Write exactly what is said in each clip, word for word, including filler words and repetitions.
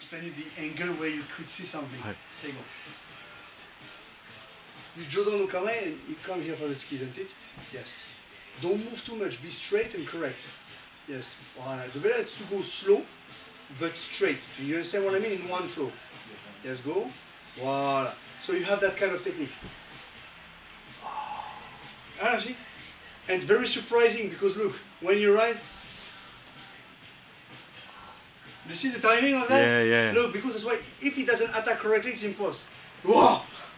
explain you the angle where you could see something. Ouais. C'est bon. You draw down the camera and you come here for the ski, isn't it? Yes. Don't move too much, be straight and correct. Yes. Voilà. The better is to go slow, but straight. You understand what I mean? In one flow. Yes, go. Voilà. So you have that kind of technique. Ah, see? And very surprising because look, when you ride, you see the timing of that? Yeah, yeah. Look, because that's why if he doesn't attack correctly, it's impossible. Whoa!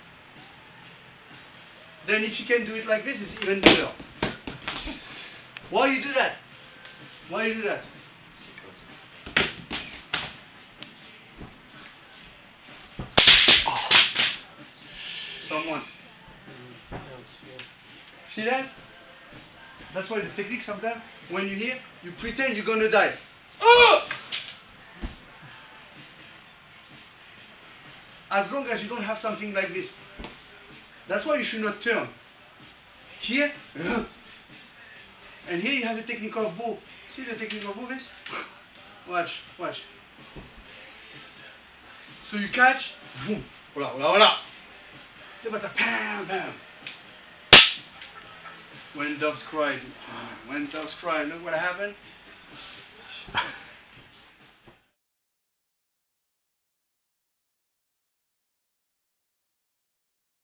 Then if you can do it like this, it's even better. Why you do that? Why you do that? Someone. See that? That's why the technique sometimes, when you hear, you pretend you're gonna die. Oh! As long as you don't have something like this. That's why you should not turn. Here, and here you have the technique of bow. See the technique of bow, this? Watch, watch. So you catch, boom, voila, voila, voila. But a pam, pam. When doves cry, when doves cry, look what happened.